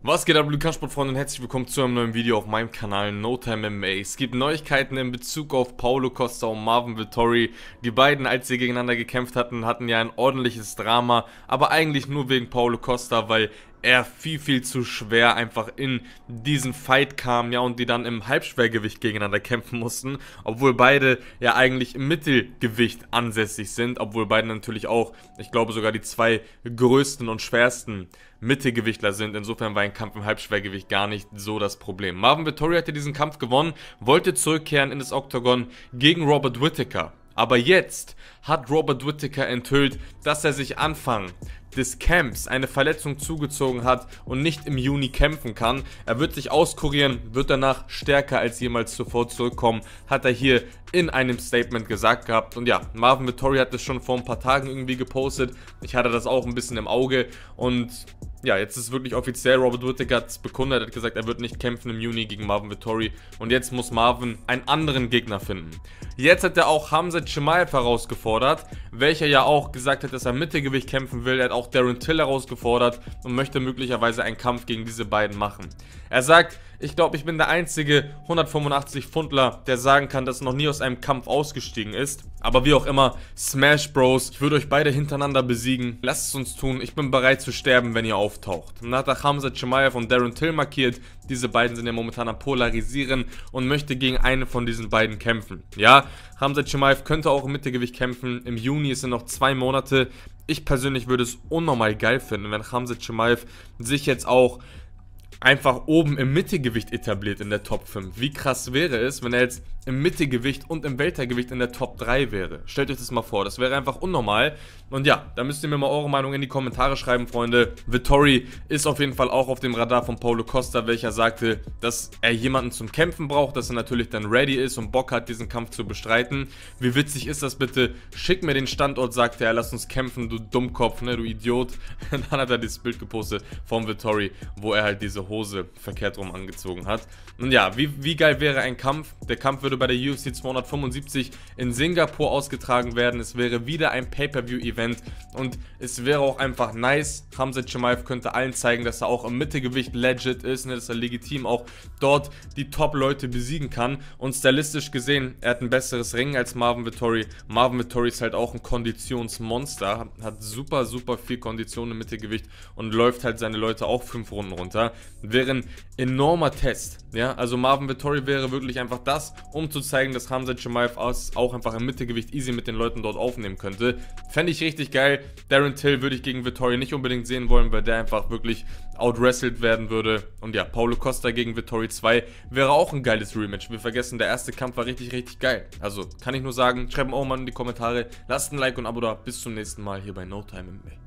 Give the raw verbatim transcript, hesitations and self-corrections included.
Was geht ab, liebe Kampfsportfreunde, und herzlich willkommen zu einem neuen Video auf meinem Kanal NoTime M M A. Es gibt Neuigkeiten in Bezug auf Paulo Costa und Marvin Vettori. Die beiden, als sie gegeneinander gekämpft hatten, hatten ja ein ordentliches Drama, aber eigentlich nur wegen Paulo Costa, weil er viel, viel zu schwer einfach in diesen Fight kam, ja, und die dann im Halbschwergewicht gegeneinander kämpfen mussten, obwohl beide ja eigentlich im Mittelgewicht ansässig sind, obwohl beide natürlich auch, ich glaube, sogar die zwei größten und schwersten Mittelgewichtler sind. Insofern war ein Kampf im Halbschwergewicht gar nicht so das Problem. Marvin Vettori hatte diesen Kampf gewonnen, wollte zurückkehren in das Oktagon gegen Robert Whittaker. Aber jetzt hat Robert Whittaker enthüllt, dass er sich Anfang des Camps eine Verletzung zugezogen hat und nicht im Juni kämpfen kann. Er wird sich auskurieren, wird danach stärker als jemals zuvor zurückkommen, hat er hier in einem Statement gesagt gehabt. Und ja, Marvin Vettori hat das schon vor ein paar Tagen irgendwie gepostet. Ich hatte das auch ein bisschen im Auge und ja, jetzt ist wirklich offiziell, Robert Whittaker hat es bekundet, hat gesagt, er wird nicht kämpfen im Juni gegen Marvin Vettori und jetzt muss Marvin einen anderen Gegner finden. Jetzt hat er auch Khamzat Chimaev herausgefordert, welcher ja auch gesagt hat, dass er Mittelgewicht kämpfen will. Er hat auch Darren Till herausgefordert und möchte möglicherweise einen Kampf gegen diese beiden machen. Er sagt, ich glaube, ich bin der einzige hundertfünfundachtzig Pfundler, der sagen kann, dass er noch nie aus einem Kampf ausgestiegen ist. Aber wie auch immer, Smash Bros, ich würde euch beide hintereinander besiegen. Lasst es uns tun, ich bin bereit zu sterben, wenn ihr auftaucht. Und dann hat er Khamzat Chimaev und Darren Till markiert. Diese beiden sind ja momentan am Polarisieren und möchte gegen einen von diesen beiden kämpfen. Ja, Khamzat Chimaev könnte auch im Mittelgewicht kämpfen. Im Juni ist er noch zwei Monate. Ich persönlich würde es unnormal geil finden, wenn Khamzat Chimaev sich jetzt auch einfach oben im Mittelgewicht etabliert in der Top fünf. Wie krass wäre es, wenn er jetzt im Mittelgewicht und im Weltergewicht in der Top drei wäre? Stellt euch das mal vor, das wäre einfach unnormal. Und ja, da müsst ihr mir mal eure Meinung in die Kommentare schreiben, Freunde. Vettori ist auf jeden Fall auch auf dem Radar von Paulo Costa, welcher sagte, dass er jemanden zum Kämpfen braucht, dass er natürlich dann ready ist und Bock hat, diesen Kampf zu bestreiten. Wie witzig ist das bitte? Schick mir den Standort, sagte er, lass uns kämpfen, du Dummkopf, ne, du Idiot. Dann hat er dieses Bild gepostet von Vettori, wo er halt diese Hose verkehrt rum angezogen hat. Und ja, wie, wie geil wäre ein Kampf? Der Kampf würde bei der U F C zweihundertfünfundsiebzig in Singapur ausgetragen werden. Es wäre wieder ein Pay-Per-View-Event und es wäre auch einfach nice. Khamzat Chimaev könnte allen zeigen, dass er auch im Mittelgewicht legit ist, ne? Dass er legitim auch dort die Top-Leute besiegen kann. Und stylistisch gesehen, er hat ein besseres Ringen als Marvin Vettori. Marvin Vettori ist halt auch ein Konditionsmonster, hat super, super viel Kondition im Mittelgewicht und läuft halt seine Leute auch fünf Runden runter. Wäre ein enormer Test, ja, also Marvin Vettori wäre wirklich einfach das, um zu zeigen, dass Khamzat Chimaev auch einfach im Mittelgewicht easy mit den Leuten dort aufnehmen könnte. Fände ich richtig geil. Darren Till würde ich gegen Vettori nicht unbedingt sehen wollen, weil der einfach wirklich outwrestled werden würde. Und ja, Paulo Costa gegen Vettori zwei wäre auch ein geiles Rematch. Wir vergessen, der erste Kampf war richtig, richtig geil. Also, kann ich nur sagen, schreibt mir auch mal in die Kommentare, lasst ein Like und ein Abo da. Bis zum nächsten Mal hier bei NoTime M M A.